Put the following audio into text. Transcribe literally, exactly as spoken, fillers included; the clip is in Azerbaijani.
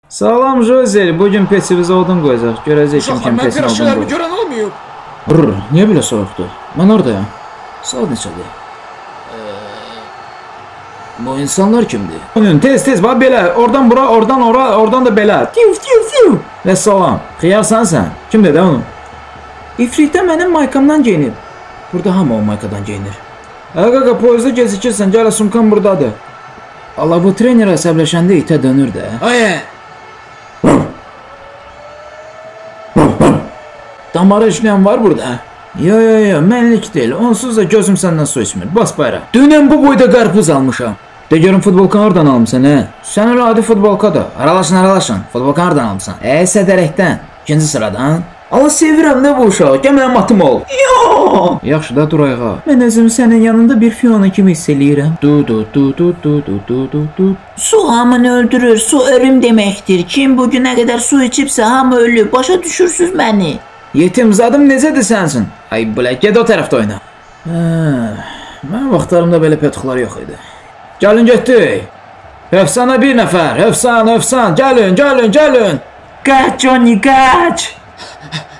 Salam Josel, bugün pesimize odun qoyacaq. Görəcək kim kim pesin odun qoyur. Görən olmuyor. Brr, niyə belə soyuqdur? Mən oradayam. Saat neçədir? Bu insanlar kimdir? Tez tez bax belə, oradan bura, oradan ora, oradan da belə. Tiu tiu tiu. Və salam. Xiyarsan sən? Kimdir də onu? İfritə mənim maykamdan geyinib. Burada hamı o maykadan geyinir. Hə qaqa, poyuzda gecikirsən, gələ sumkan buradadır. Allah, bu trener əsəbləşəndə itə dönür də. Ay. Damarı işləyən var burada. Yo yo yo, mənlik deyil. Onsuz da gözüm səndən su içmir. Bas bayra. Dünən bu boyda qarpız almışam. De görüm futbolkan oradan almışsan, hə? Sən öyle adi futbolkadır. Aralaşın, aralaşın. Futbolkan oradan almışsan. E, sədərəkdən. İkinci sıradan. Allah sevirəm nə bu uşağı. Gəl mənim atım ol. Yo! Yaxşı da dur ayağa. Mən özümü sənin yanında bir Fiona kimi hiss eləyirəm. Du du du du du du du du du. Su hamını öldürür. Su ölüm deməkdir. Kim bugünə qədər su içibsə hamı ölür. Başa düşürsüz məni. Yetim zadım necədir sənsin? Ay belə, get o tərəfdə oyna. Hə, mən vaxtlarımda belə petuqlar yox idi. Gəlin getdik. Efsana bir nəfər. Efsan, efsan. Gəlin, gəlin, gəlin. Qaç Johnny, qaç.